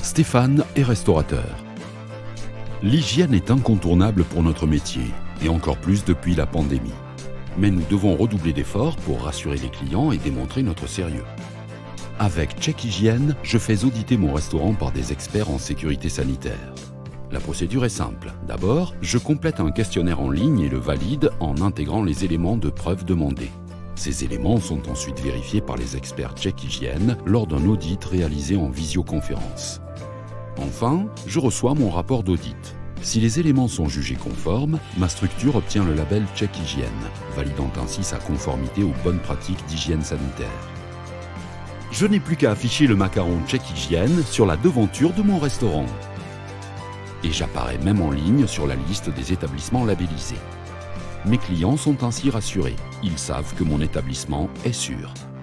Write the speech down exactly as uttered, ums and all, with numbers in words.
Stéphane est restaurateur. L'hygiène est incontournable pour notre métier, et encore plus depuis la pandémie. Mais nous devons redoubler d'efforts pour rassurer les clients et démontrer notre sérieux. Avec Check Hygiène, je fais auditer mon restaurant par des experts en sécurité sanitaire. La procédure est simple. D'abord, je complète un questionnaire en ligne et le valide en intégrant les éléments de preuve demandés. Ces éléments sont ensuite vérifiés par les experts Check Hygiène lors d'un audit réalisé en visioconférence. Enfin, je reçois mon rapport d'audit. Si les éléments sont jugés conformes, ma structure obtient le label Check Hygiène, validant ainsi sa conformité aux bonnes pratiques d'hygiène sanitaire. Je n'ai plus qu'à afficher le macaron Check Hygiène sur la devanture de mon restaurant. Et j'apparais même en ligne sur la liste des établissements labellisés. Mes clients sont ainsi rassurés. Ils savent que mon établissement est sûr.